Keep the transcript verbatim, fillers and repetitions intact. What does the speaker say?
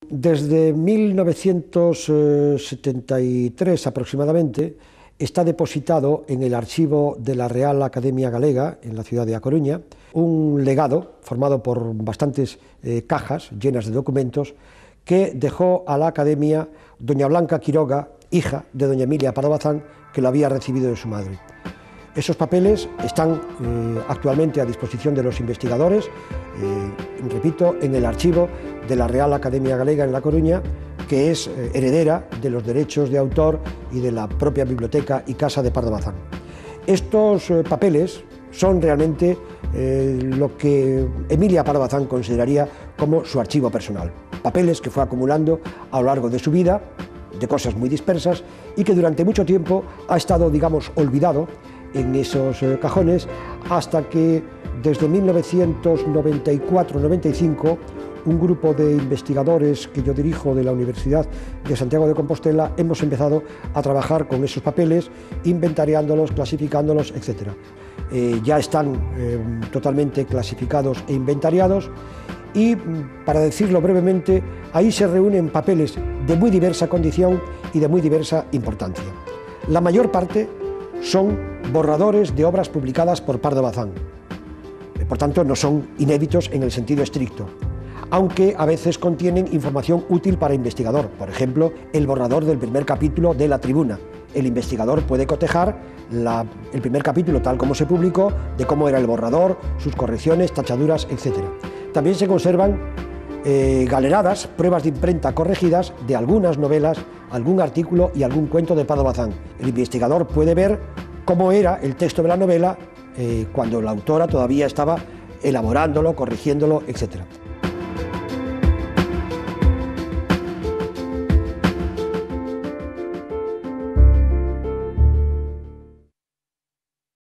Desde mil novecientos setenta y tres aproximadamente está depositado en el archivo de la Real Academia Galega, en la ciudad de A Coruña, un legado formado por bastantes eh, cajas llenas de documentos que dejó a la Academia doña Blanca Quiroga, hija de doña Emilia Pardo Bazán, que lo había recibido de su madre. Esos papeles están eh, actualmente a disposición de los investigadores, eh, repito, en el archivo de la Real Academia Galega en La Coruña, que es eh, heredera de los derechos de autor y de la propia biblioteca y casa de Pardo Bazán. Estos eh, papeles son realmente eh, lo que Emilia Pardo Bazán consideraría como su archivo personal. Papeles que fue acumulando a lo largo de su vida, de cosas muy dispersas, y que durante mucho tiempo ha estado, digamos, olvidado en esos eh, cajones, hasta que desde mil novecientos noventa y cuatro noventa y cinco un grupo de investigadores que yo dirijo de la Universidad de Santiago de Compostela hemos empezado a trabajar con esos papeles, inventariándolos, clasificándolos, etcétera. Eh, ya están eh, totalmente clasificados e inventariados y, para decirlo brevemente, ahí se reúnen papeles de muy diversa condición y de muy diversa importancia. La mayor parte son borradores de obras publicadas por Pardo Bazán, por tanto no son inéditos en el sentido estricto, aunque a veces contienen información útil para el investigador, por ejemplo, el borrador del primer capítulo de La Tribuna. El investigador puede cotejar la, el primer capítulo tal como se publicó, de cómo era el borrador, sus correcciones, tachaduras, etcétera. También se conservan eh, galeradas, pruebas de imprenta corregidas de algunas novelas, algún artículo y algún cuento de Pardo Bazán. El investigador puede ver cómo era el texto de la novela eh, cuando la autora todavía estaba elaborándolo, corrigiéndolo, etcétera.